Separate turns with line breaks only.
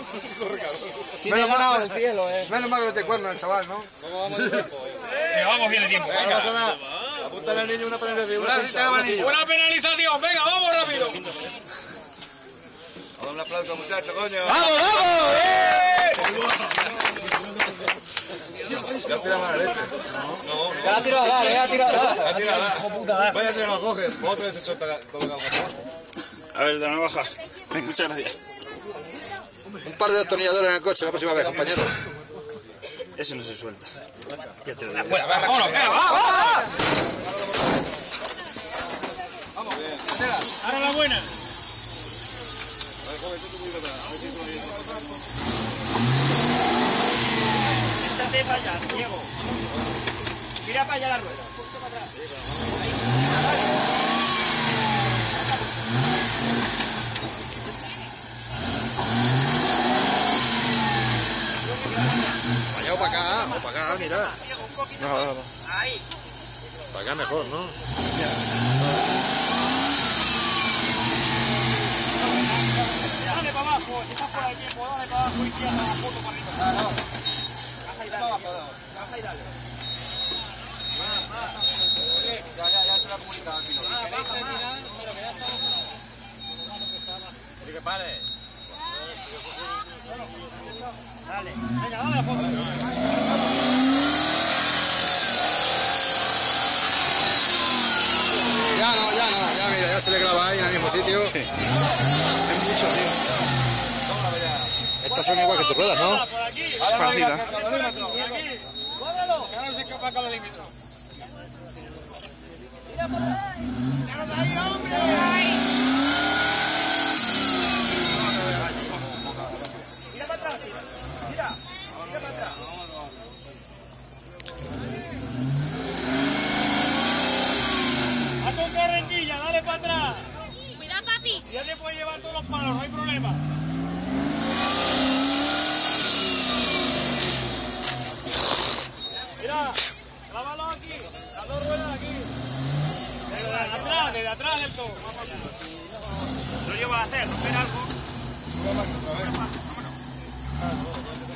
Menos mal del cielo, Menos mal que no te cuerno el chaval, ¿no?
Vamos bien de tiempo.
Venga, no pasa nada. Apúntale al niño una penalización.
Una penalización, venga, vamos rápido.
Vamos, un aplauso, muchachos, coño.
¡Vamos, vamos!
Ya has tirado a la leche. No.
Ya la tiro a dar,
Ha tirado. Vaya si no lo coges. Otra vez todo abajo.
A ver, de la navaja. Venga, muchas gracias.
Un par de destornilladores en el coche la próxima vez, compañero.
Ese no se suelta. Ya te lo digo.
Fuera, vámonos, venga, va.
Ahora la buena. Échate para allá, Diego. Mira para allá la rueda.
Vaya o para acá, mira.
No.
Ahí.
Para acá mejor, ¿no?
Dale para abajo, si estás por aquí, dale para abajo y tira la foto para arriba. Baja y dale. Baja y dale.
Ya se lo ha comunicado al piloto.
¿Y qué pare?
Dale, venga, dale la foto.
Ya mira, ya se le clava ahí en el mismo sitio.
Es mucho, tío.
Estas son igual que tus ruedas, ¿no?
Por aquí.
Parecida.
Aquí. Cuádralo. Que ahora no se escapa cada límetro. Mira para atrás. ¡Mira de ahí, hombre! Mira para atrás, mira para atrás. A tu carretilla, dale para atrás.
Cuidado, papi.
Ya te puedes llevar todos los palos, no hay problema. Mira, clávalo aquí, las dos ruedas aquí. Desde atrás del todo. Lo llevas a hacer, romper algo.